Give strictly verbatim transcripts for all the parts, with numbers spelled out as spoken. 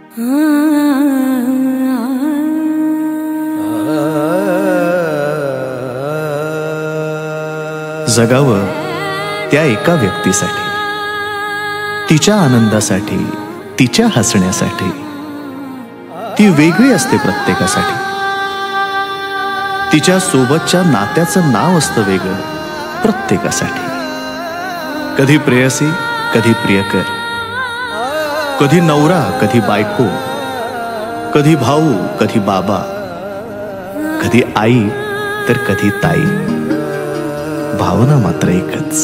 जगावं त्या एका व्यक्तीसाठी, तिच्या आनंदासाठी, तिच्या हसण्यासाठी. ती वेगळी असते प्रत्येकासाठी. तिच्या सोबतच्या नात्याचं नाव असतं वेगळं प्रत्येकासाठी. कधी प्रेयसी, कधी प्रियकर, कधी नवरा, कधी बायको, कधी भाऊ, कधी बाबा, कधी आई तर कधी ताई. भावना मात्र एकच.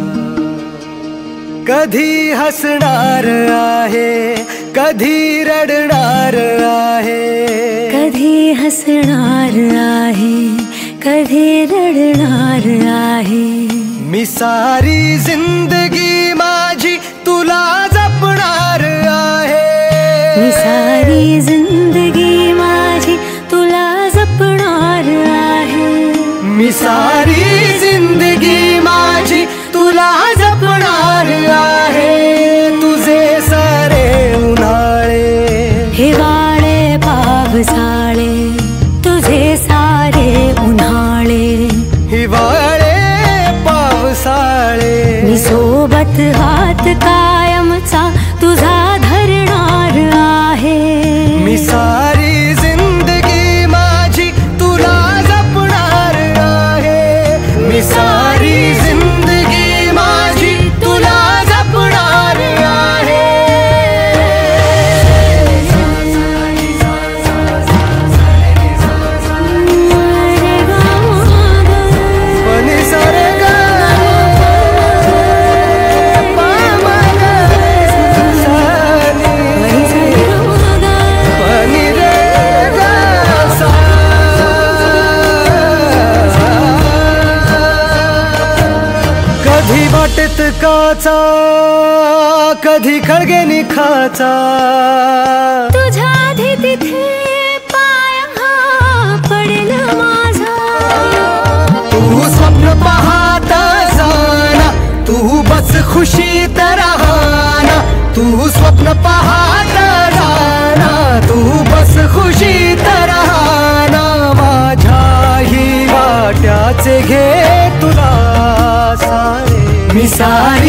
कधी हसणार आहे, कधी रडणार आहे, कधी हसणार आहे, कधी रडणार आहे. मी सारी जिंदगी माझी तुला जपणार आहे. मी सारी जिंदगी माझी तुला जपणार आहे. मी सारी जिंदगी माझी तुला जपणार आहे. तुझे सारे उन्हाळे, हिवाळे, पावसाळे, तुझे सारे उन्हाळे, हिवाळे, पावसाळे. मी सोबत हात कायमचा तुझा धरणार आहे. मी सारी जिंदगी माझी तुला जपणार आहे. मी सारी जिंदगी माझी तुला जपणार आहे. पनी सारे गा कधी वाटेत काचा, कधी खळगे निखाचा. तुझ्या आधी तिथे पाय हा पडेल माझा. तू स्वप्न पाहत जाना, तू बस खुशीत राहना. तू स्वप्न पाहत जाना, तू बस खुशीत राहना. माझ्याही वाट्याचे घे तुला सारे. मी सारे